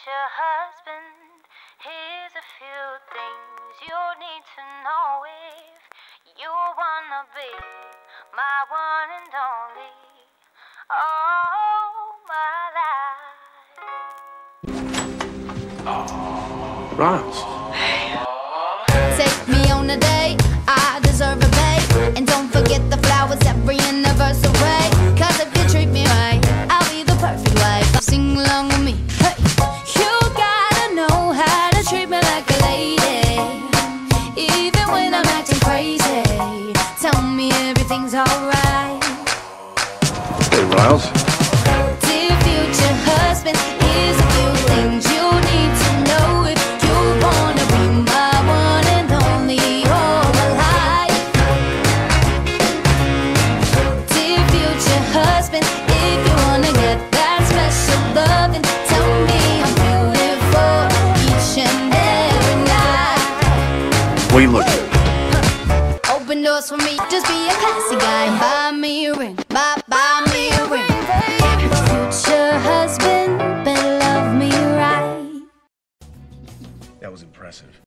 future husband, here's a few things you need to know if you wanna be my one and only. All my life. Riles. Take me on a date, I deserve a bait. And don't forget the flowers every anniversary. Cause if you treat me right, I'll be the perfect wife. Sing along with me, hey. You gotta know how to treat me like a lady, even when I'm acting crazy. Tell me everything's alright. Hey, Riles. Dear future husband, here's a few things you need to know if you wanna be my one and only all my life. Dear future husband, if you wanna get that special loving, tell me I'm beautiful each and every night. What are you looking at? Open doors for me, just be a classy guy. Buy me a ring, buy me a ring. Future husband, better love me right. That was impressive.